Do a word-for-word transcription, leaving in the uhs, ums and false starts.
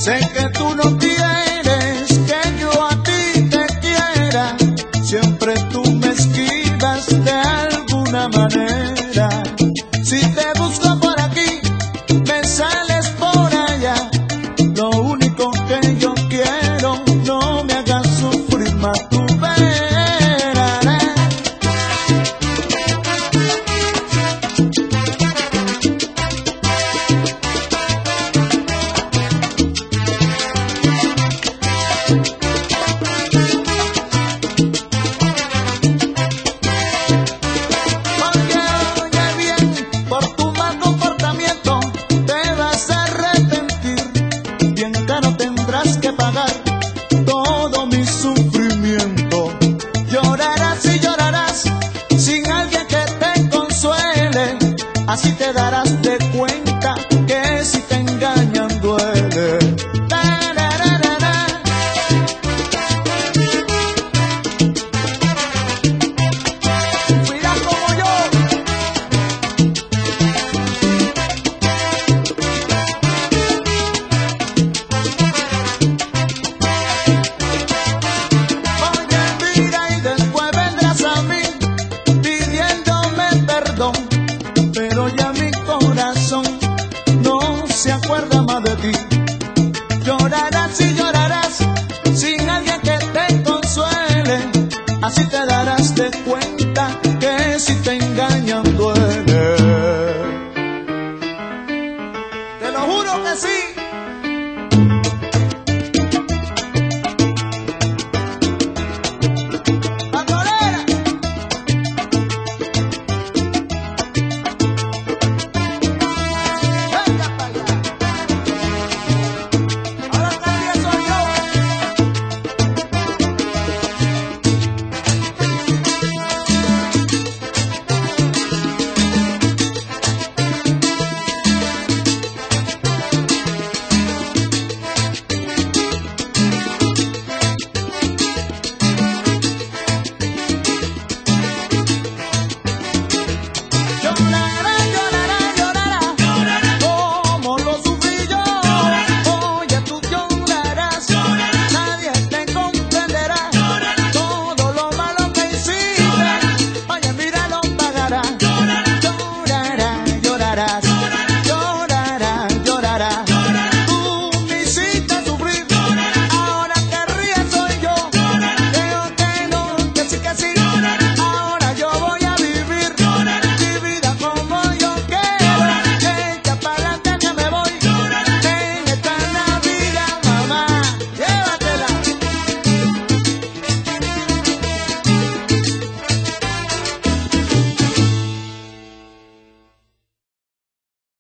Sé que tú no quieres que yo a ti te quiera, siempre tú me esquivas de alguna manera. Si te busco por aquí, me sales por allá. Lo único que yo quiero, no me hagas sufrir más, tú verás. Que pagar todo mi sufrimiento. Llorarás y llorarás sin alguien que te consuele. Así te darás de cuenta que si te engañan duele. Mira como yo. Pero ya mi corazón no se acuerda más de ti. Llorarás y llorarás sin alguien que te consuele. Así te darás de cuenta que si te engañan duele. Te lo juro que sí.